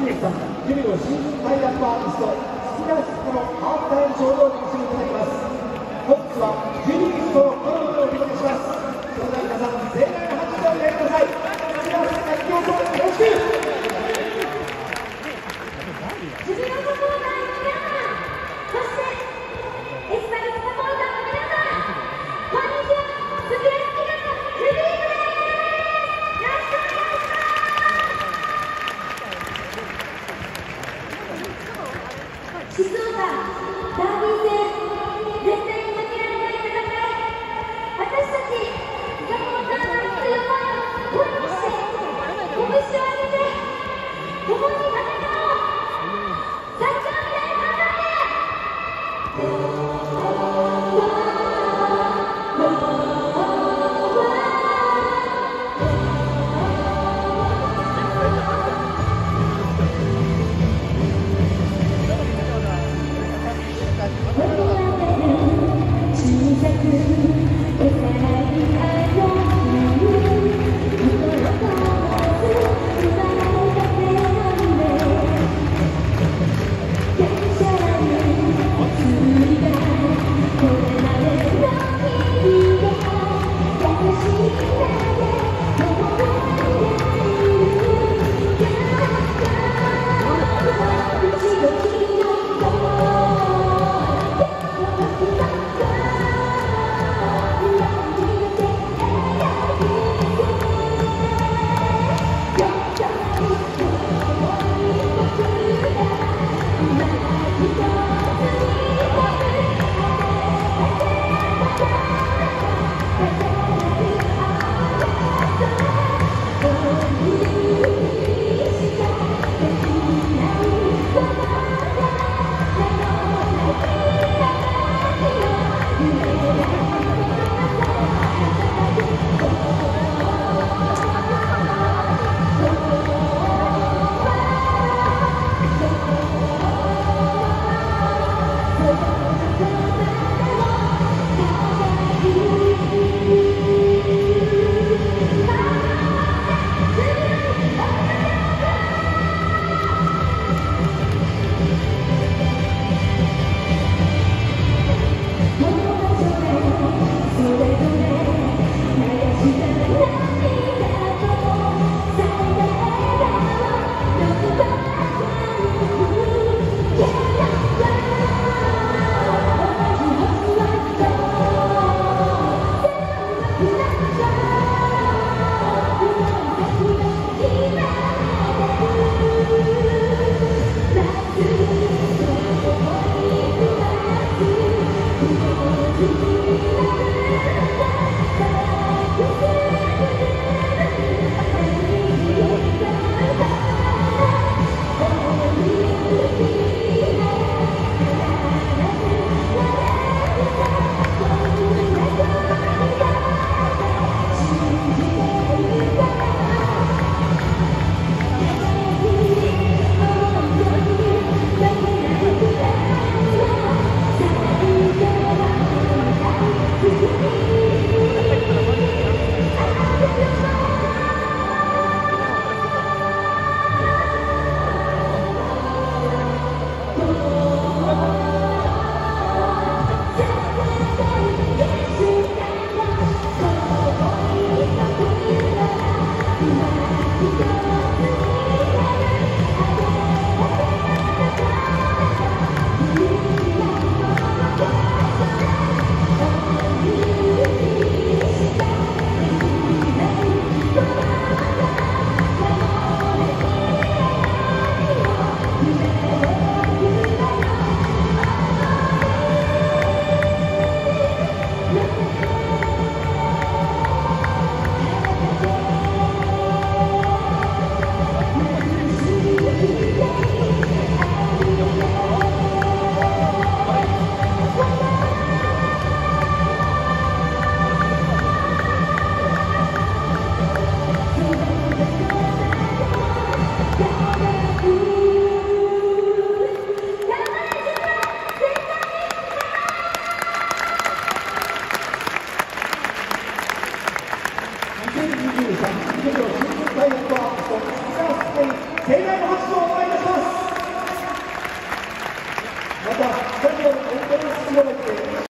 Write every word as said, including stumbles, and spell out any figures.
秀樹さん、ジュビロシーズンタイアップアーティスト、好きな好きのハーフタイムショーをお楽しみいただきます。本日はジュビリーズとコラボでお届けします。それでは皆さん、盛大な拍手をお願いください。それでは皆さん、よろしく。 ジュビロサポーターの皆さん、そしてエスパルスサポーターの皆さん、こんにちは。スピラスキのジュビリーズです。よろしくお願いします。静岡ダービー戦、絶対に負けられない戦い。私たちサポーターの熱い思いを声にして拳を上げて共に戦おう。 にせんにじゅうさんジュビロシーズンタイアップアーティスト、盛大な拍手をお願いいたします。 またスタジアムエントランス広場にて